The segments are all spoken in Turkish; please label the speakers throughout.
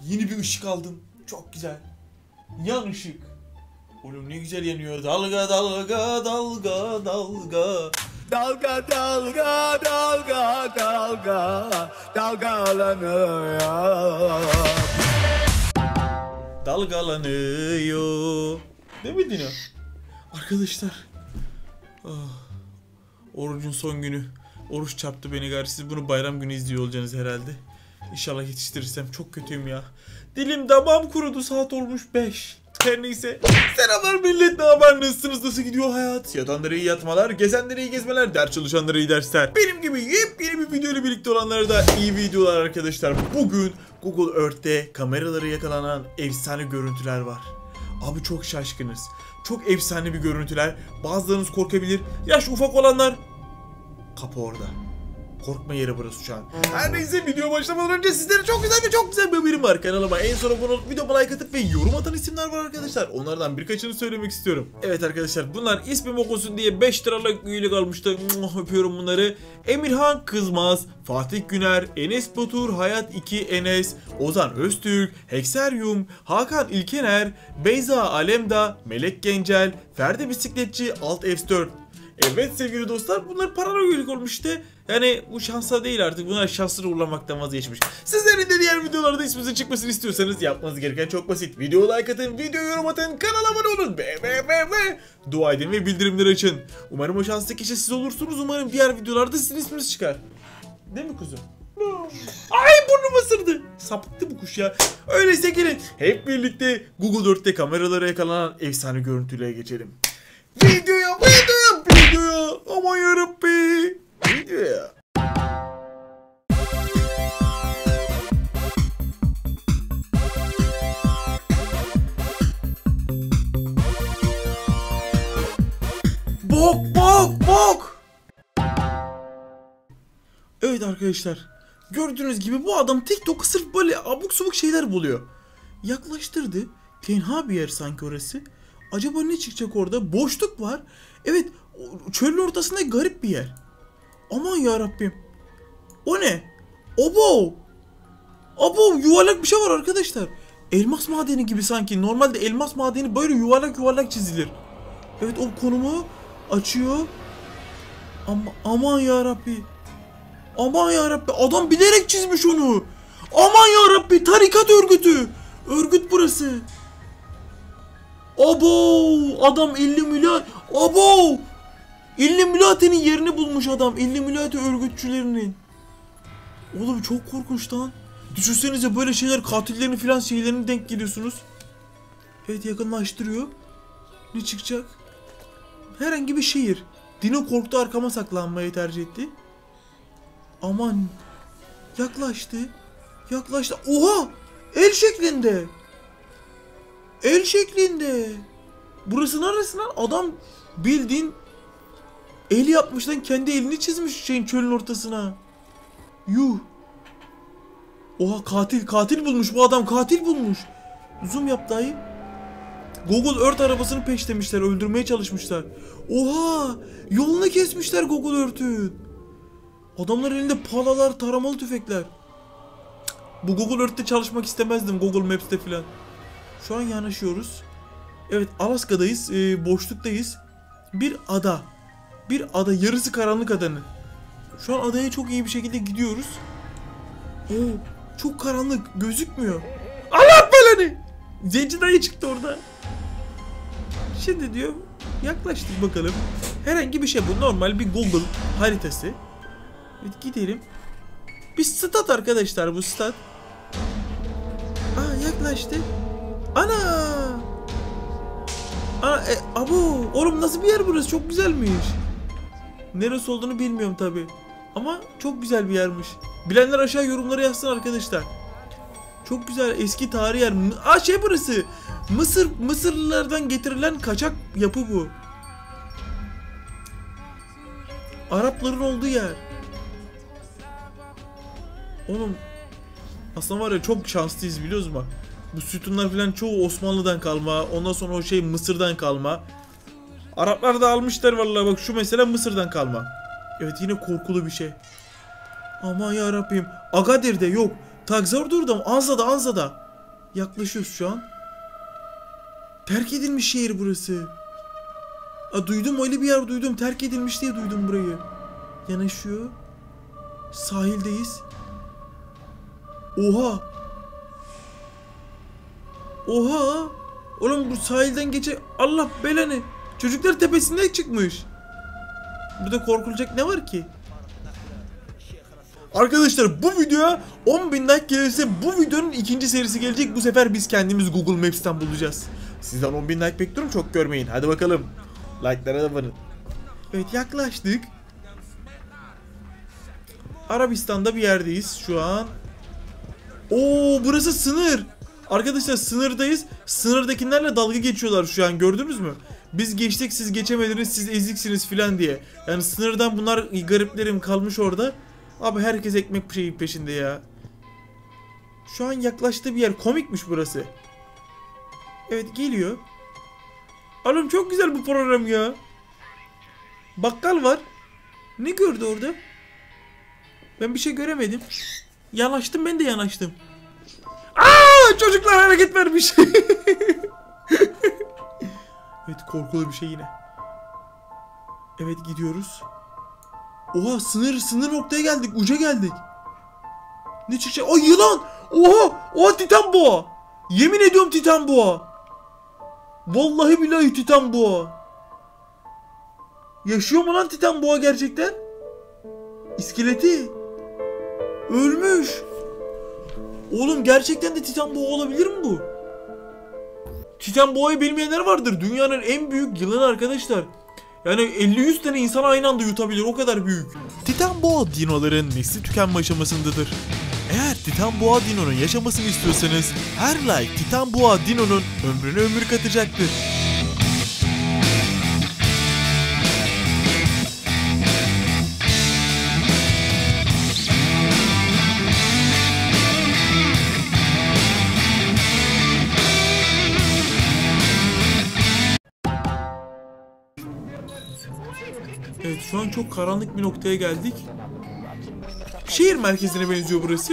Speaker 1: Yeni bir ışık aldım. Çok güzel. Yan ışık. Oğlum ne güzel yanıyor. Dalga dalga dalga dalga.
Speaker 2: Dalga dalga dalga dalga dalgalanıyor.
Speaker 1: Dalgalanıyor. Değil mi Dino? Arkadaşlar. Orucun son günü. Oruç çarptı beni gari. Siz bunu bayram günü izliyor olacaksınız herhalde. İnşallah yetiştirirsem. Çok kötüyüm ya. Dilim damağım kurudu. Saat olmuş 5. Her neyse. Selamlar millet, ne haber, nasılsınız, nasıl gidiyor hayat? Yatanlara iyi yatmalar, gezenlere iyi gezmeler, ders çalışanlara iyi dersler. Benim gibi yepyeni bir video ile birlikte olanlara da iyi videolar arkadaşlar. Bugün Google Earth'te kameraları yakalanan efsane görüntüler var. Abi çok şaşkınız. Çok efsane bir görüntüler. Bazılarınız korkabilir. Yaş ufak olanlar kapı orada. Korkma yeri burası şu an. Her neyse, video başlamadan önce sizlere çok güzel bir haberim var. Kanalıma en son abone olup videoma like atıp ve yorum atan isimler var arkadaşlar. Onlardan birkaçını söylemek istiyorum. Evet arkadaşlar, bunlar ismim okusun diye 5 liralık üyelik almıştı. Öpüyorum bunları. Emirhan Kızmaz, Fatih Güner, Enes Batur, Hayat 2 Enes, Ozan Öztürk, Hekseryum, Hakan İlkener, Beyza Alemda, Melek Gencel, Ferdi Bisikletçi, Alt F4. Evet sevgili dostlar, bunlar paralı üyelik olmuş işte. Yani bu şansa değil artık, bunlar şansını uğurlamaktan vazgeçmiş. Sizlerin de diğer videolarda isminizin çıkmasını istiyorsanız yapmanız gereken çok basit. Video like atın, video yorum atın, kanala abone olun ve dua edin ve bildirimleri açın. Umarım o şanslı kişi siz olursunuz, umarım diğer videolarda sizin isminiz çıkar. Değil mi kuzum? Ay burnum ısırdı. Sapıttı bu kuş ya. Öyleyse gelin hep birlikte Google Earth'te kameralara yakalanan efsane görüntüye geçelim. Videoya aman yarabbi. Videoya. Bok. Evet arkadaşlar, gördüğünüz gibi bu adam TikTok'a sırf böyle abuk subuk şeyler buluyor. Yaklaştırdı. Tenha bir yer sanki orası. Acaba ne çıkacak orada? Boşluk var. Evet, çölün ortasında garip bir yer. Aman yarabbim. O ne? Abo, yuvarlak bir şey var arkadaşlar. Elmas madeni gibi sanki. Normalde elmas madeni böyle yuvarlak çizilir. Evet, o konumu açıyor. Aman yarabbi. Adam bilerek çizmiş onu. Aman yarabbi, tarikat örgütü. Örgüt burası. Abo, adam İlluminati'nin yerini bulmuş adam. Illuminati örgütçülerinin. Oğlum çok korkunç lan. Düşünsenize böyle şeyler, katillerini filan şeylerini denk geliyorsunuz. Evet, yakınlaştırıyor. Ne çıkacak? Herhangi bir şehir. Dino korktu, arkama saklanmayı tercih etti. Aman. Yaklaştı. Oha! El şeklinde. Burası neresi lan? Adam bildiğin el yapmış lan, kendi elini çizmiş çölün ortasına. Yuh. Oha, katil bulmuş bu adam, katil bulmuş. Zoom yap dayı. Google Earth arabasını peşlemişler, öldürmeye çalışmışlar. Oha, yolunu kesmişler Google Earth'ün. Adamlar elinde palalar, taramalı tüfekler. Bu Google Earth'te çalışmak istemezdim, Google Maps'te filan. Şu an yanaşıyoruz. Evet, Alaska'dayız, boşluktayız. Bir ada, yarısı karanlık adanın. Şu an adaya çok iyi bir şekilde gidiyoruz. Oo, çok karanlık, gözükmüyor. Allah belanı! Zenci dayı çıktı orada. Şimdi diyor, yaklaştık bakalım. Herhangi bir şey bu, normal bir Google haritası. Evet, gidelim. Bir stat arkadaşlar, bu stat. Yaklaştı. Ana, abo, oğlum nasıl bir yer burası, çok güzelmiş. Neresi olduğunu bilmiyorum tabi, ama çok güzel bir yermiş. Bilenler aşağı yorumlara yazsın arkadaşlar. Çok güzel, eski tarihi yer. Burası Mısırlılardan getirilen kaçak yapı bu. Arapların olduğu yer. Oğlum aslında var ya, çok şanslıyız biliyoruz mu? Bu sütunlar falan çoğu Osmanlı'dan kalma. Ondan sonra o şey Mısır'dan kalma. Araplar da almışlar vallahi, bak şu mesela Mısır'dan kalma. Evet, yine korkulu bir şey. Aman yarabbim. Agadir'de yok. Tagzor'da, Anza'da. Yaklaşıyoruz şu an. Terk edilmiş şehir burası. Duydum, öyle bir yer duydum. Terk edilmiş diye duydum burayı. Yanaşıyor. Sahildeyiz. Oha. Oha. Oğlum bu sahilden Allah belanı. Çocuklar tepesinden çıkmış. Burada korkulacak ne var ki? Arkadaşlar bu videoya 10.000 like gelirse bu videonun ikinci serisi gelecek. Bu sefer biz kendimiz Google Maps'ten bulacağız. Sizden 10.000 like bekliyorum, çok görmeyin. Hadi bakalım. Like'lara da varın. Evet, yaklaştık. Arabistan'da bir yerdeyiz şu an. Oo, burası sınır. Arkadaşlar sınırdayız. Sınırdakilerle dalga geçiyorlar şu an, gördünüz mü? Biz geçtik, siz geçemediniz, siz eziksiniz filan diye. Yani sınırdan bunlar, gariplerim kalmış orada. Abi herkes ekmek şeyi peşinde ya. Şu an yaklaştığı bir yer, komikmiş burası. Evet, geliyor. Oğlum çok güzel bu program ya. Bakkal var. Ne gördü orada? Ben bir şey göremedim. Yanaştım, ben de yanaştım. Aa, çocuklar hareket vermiş. Evet, korkulu bir şey yine. Evet, gidiyoruz. Oha, sınır noktaya geldik, uca geldik. Ne çıkacak? Ay, yılan. Oha titan boğa. Yemin ediyorum titan boğa. Vallahi billahi titan boğa. Yaşıyor mu lan titan boğa gerçekten? İskeleti. Ölmüş. Oğlum gerçekten de titan boğa olabilir mi bu? Titan boğayı bilmeyenler vardır. Dünyanın en büyük yılanı arkadaşlar. Yani 50-100 tane insan aynı anda yutabilir, o kadar büyük. Titan boğa dinoların nesli tükenme aşamasındadır. Eğer titan boğa dinonun yaşamasını istiyorsanız her like titan boğa dinonun ömrüne ömür katacaktır. Evet, şu an çok karanlık bir noktaya geldik. Şehir merkezine benziyor burası.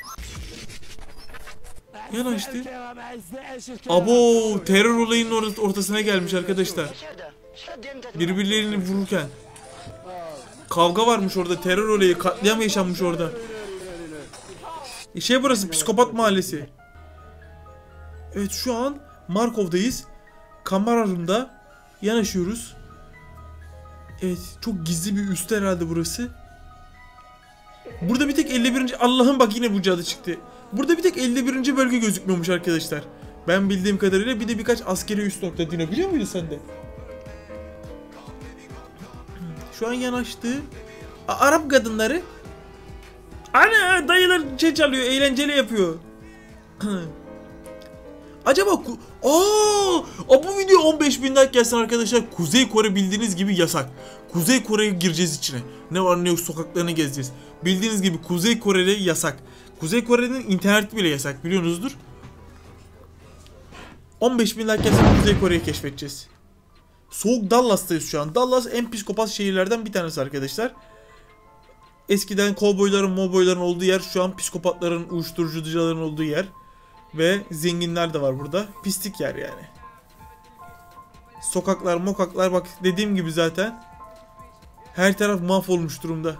Speaker 1: Yanaştı. Abo, terör olayının ortasına gelmiş arkadaşlar. Birbirlerini vururken. Kavga varmış orada, terör olayı, katliam yaşanmış orada. Burası psikopat mahallesi. Evet, şu an Markov'dayız. Kamera room'da yanaşıyoruz. Evet, çok gizli bir üst herhalde burası. Burada bir tek 51. Allah'ım bak, yine bu cadı çıktı. Burada bir tek 51. bölge gözükmüyormuş arkadaşlar. Ben bildiğim kadarıyla bir de birkaç askeri üst nokta. Dino biliyor muydun sen de? Şu an yanaştı. Arap kadınları. Ana, dayılar çalıyor, eğlenceli yapıyor. Acaba bu video 15.000 like gelsin arkadaşlar. Kuzey Kore bildiğiniz gibi yasak. Kuzey Kore'ye gireceğiz içine. Ne var ne yok sokaklarını gezeceğiz. Bildiğiniz gibi Kuzey Kore'de yasak. Kuzey Kore'nin interneti bile yasak, biliyorsunuzdur. 15.000 like gelsin, Kuzey Kore'yi keşfedeceğiz. Soğuk Dallas'tayız şu an. Dallas en psikopat şehirlerden bir tanesi arkadaşlar. Eskiden kovboyların olduğu yer, şu an psikopatların, uyuşturucuların olduğu yer. Ve zenginler de var burada. Pislik yer yani. Sokaklar, mokaklar, bak dediğim gibi zaten. Her taraf mahvolmuş durumda.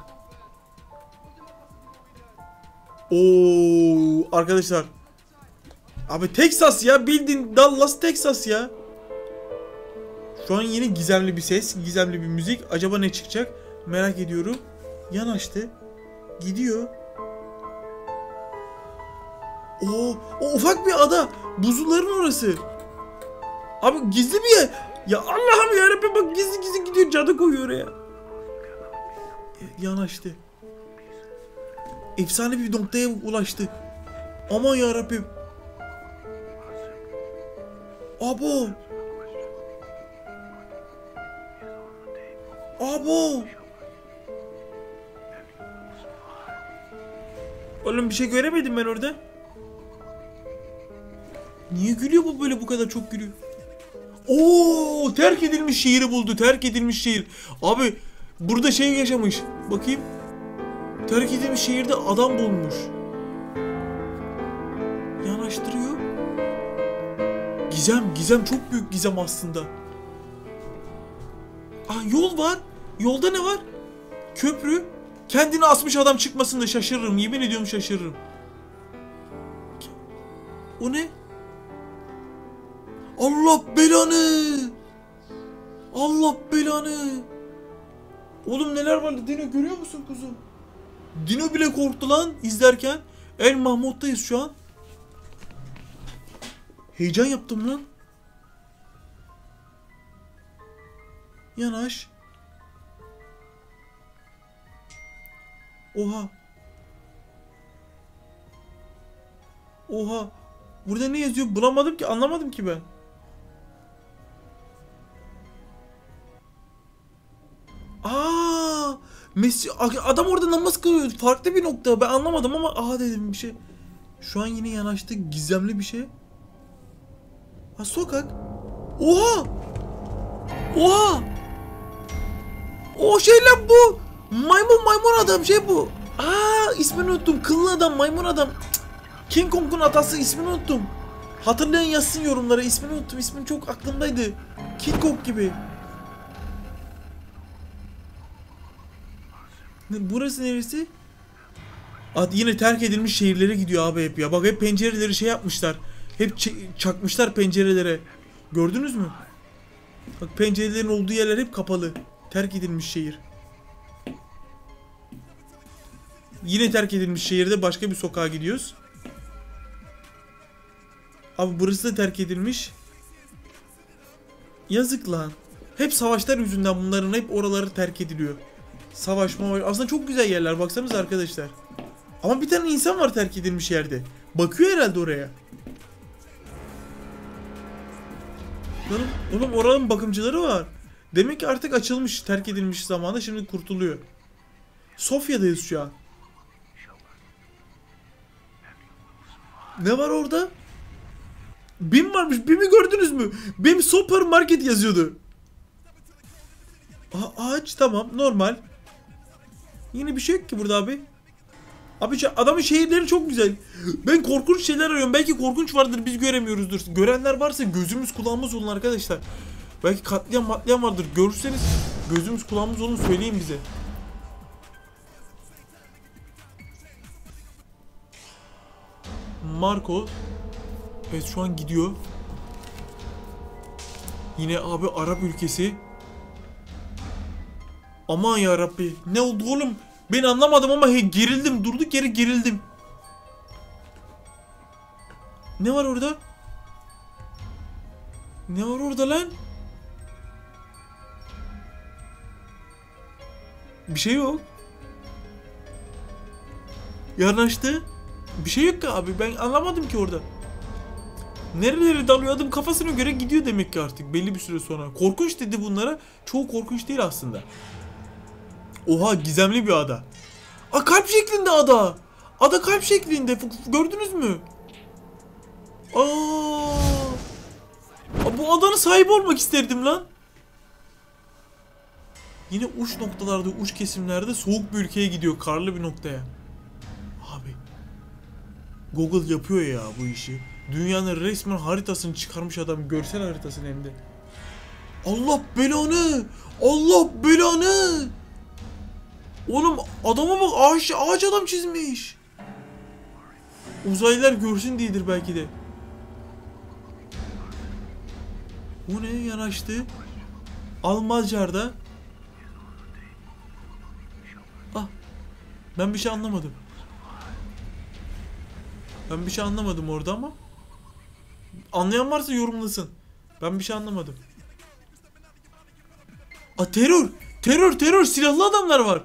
Speaker 1: Oo arkadaşlar. Abi Texas ya, bildiğin Dallas Texas ya. Şu an yeni gizemli bir ses, gizemli bir müzik. Acaba ne çıkacak? Merak ediyorum. Yanaştı. Gidiyor. O ufak bir ada. Buzulların orası. Abi gizli bir yer. Ya Allah'ım yarabbim, bak gizli gidiyor, cadı koyuyor oraya. Yanaştı. Efsane bir noktaya ulaştı. Aman yarabbim. Abo. Oğlum bir şey göremedim ben orada. Niye gülüyor bu böyle, bu kadar çok gülüyor? Oo, terk edilmiş şehri buldu. Terk edilmiş şehir. Abi burada şey yaşamış. Bakayım. Terk edilmiş şehirde adam bulmuş. Yanaştırıyor. Gizem çok büyük gizem aslında. Yol var. Yolda ne var? Köprü. Kendini asmış adam çıkmasın da şaşırırım. Yemin ediyorum şaşırırım. O ne? Allah belanı. Allah belanı. Oğlum neler var? Dino görüyor musun kuzum? Dino bile korktu lan izlerken. El Mahmut'tayız şu an. Heyecan yaptım lan. Yanaş. Oha. Oha. Burada ne yazıyor? Bulamadım ki, anlamadım ki ben. Adam orada namaz kılıyor. Farklı bir nokta. Ben anlamadım ama dedim bir şey. Şu an yine yanaştı. Gizemli bir şey. Sokak. Oha. Oha. O şey lan bu. Maymun adam şey bu. İsmini unuttum. Kıllı adam, maymun adam. King Kong'un atası, ismini unuttum. Hatırlayan yazsın yorumlara. İsmini unuttum. İsmin çok aklımdaydı. King Kong gibi. Burası neresi? Yine terk edilmiş şehirlere gidiyor abi hep ya. Bak hep pencereleri şey yapmışlar. Hep çakmışlar pencerelere. Gördünüz mü? Bak pencerelerin olduğu yerler hep kapalı. Terk edilmiş şehir. Yine terk edilmiş şehirde başka bir sokağa gidiyoruz. Abi burası da terk edilmiş. Yazık lan. Hep savaşlar yüzünden bunların hep oraları terk ediliyor. Savaşma var. Aslında çok güzel yerler. Baksanıza arkadaşlar. Ama bir tane insan var terk edilmiş yerde. Bakıyor herhalde oraya. Oğlum oranın bakımcıları var. Demek ki artık açılmış. Terk edilmiş zamanda şimdi kurtuluyor. Sofya'dayız şu an. Ne var orada? BİM varmış. BİM'i gördünüz mü? BİM Supermarket yazıyordu. Ağaç tamam normal. Yine bir şey yok ki burada abi. Abi adamın şehirleri çok güzel. Ben korkunç şeyler arıyorum. Belki korkunç vardır biz göremiyoruzdur. Görenler varsa gözümüz kulağımız olun arkadaşlar. Belki katliam vardır. Görürseniz gözümüz kulağımız olun, söyleyin bize. Marco. Evet şu an gidiyor. Yine abi Arap ülkesi. Aman ya Rabbi. Ne oldu oğlum? Ben anlamadım ama gerildim. Durduk yere gerildim. Ne var orada? Ne var orada lan? Bir şey yok. Yanaştı. Bir şey yok ki abi. Ben anlamadım ki orada. Nerelere dalıyor adam, kafasına göre gidiyor demek ki artık belli bir süre sonra. Korkunç dedi bunlara. Çoğu korkunç değil aslında. Oha gizemli bir ada. Kalp şeklinde ada. Ada kalp şeklinde. Gördünüz mü? Bu adanın sahibi olmak isterdim lan. Yine uç noktalarda, uç kesimlerde soğuk bir ülkeye gidiyor. Karlı bir noktaya. Abi. Google yapıyor ya bu işi. Dünyanın resmen haritasını çıkarmış adam. Görsel haritasını hem de. Allah belanı. Allah belanı. Oğlum adama bak, ağaç adam çizmiş. Uzaylılar görsün diyedir belki de. Bu ne yanaştı? Almazcar'da. Ben bir şey anlamadım. Ben bir şey anlamadım orada ama. Anlayan varsa yorumlasın. Ben bir şey anlamadım. Terör. Terör. Silahlı adamlar var.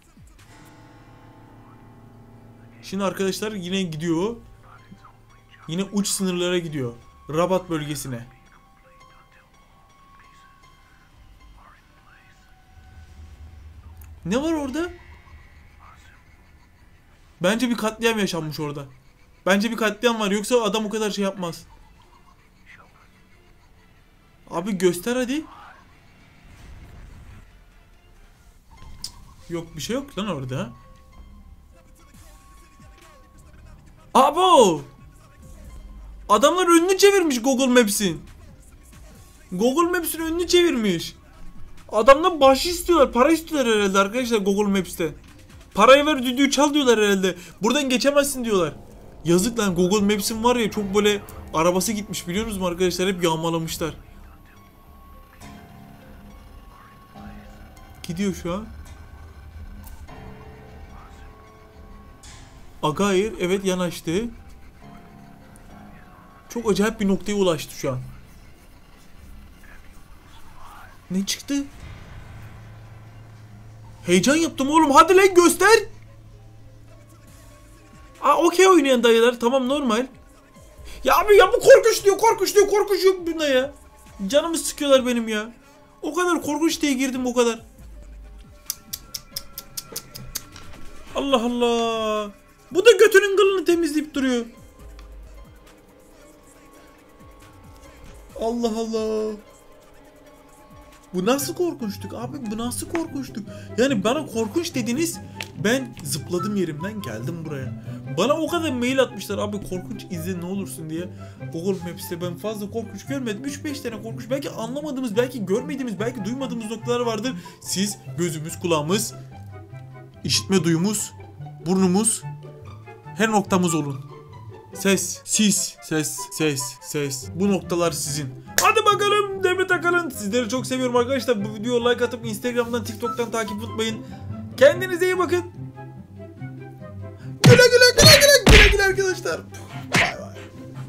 Speaker 1: Şimdi arkadaşlar yine gidiyor. Yine uç sınırlara gidiyor. Rabat bölgesine. Ne var orada? Bence bir katliam yaşanmış orada. Bence bir katliam var. Yoksa adam o kadar şey yapmaz. Abi göster hadi. Yok bir şey yok lan orada. Abo! Adamlar önünü çevirmiş Google Maps'in. Google Maps'in önünü çevirmiş. Adamdan bahşiş istiyorlar. Para istiyorlar herhalde arkadaşlar Google Maps'te. Parayı ver düdüğü çal diyorlar herhalde. Buradan geçemezsin diyorlar. Yazık lan, Google Maps'in var ya çok böyle arabası gitmiş biliyor musunuz arkadaşlar? Hep yağmalamışlar. Gidiyor şu an. Aga hayır, evet yanaştı. Çok acayip bir noktaya ulaştı şu an. Ne çıktı? Heyecan yaptım oğlum, hadi lan göster. Aa okey oynayan dayılar, tamam normal. Ya abi ya bu korkunç diyor, korkunç diyor, korkunç yok bunda ya. Canımı sıkıyorlar benim ya. O kadar korkunç diye girdim o kadar. Allah Allah. Bu da götünün kılını temizleyip duruyor. Allah Allah. Bu nasıl korkunçluk abi, bu nasıl korkunçluk? Yani bana korkunç dediniz, ben zıpladım yerimden geldim buraya. Bana o kadar mail atmışlar abi, korkunç izle ne olursun diye. Google Maps'te ben fazla korkunç görmedim. 3-5 tane korkunç, belki anlamadığımız, belki görmediğimiz, belki duymadığımız noktalar vardır. Siz gözümüz, kulağımız, işitme duyumuz, burnumuz, her noktamız olun. Ses, sis, ses, ses, ses. Bu noktalar sizin. Hadi bakalım Demet Akalın. Sizleri çok seviyorum arkadaşlar. Bu videoya like atıp Instagram'dan, TikTok'tan takip unutmayın. Kendinize iyi bakın. Güle güle güle güle güle güle arkadaşlar. Bye.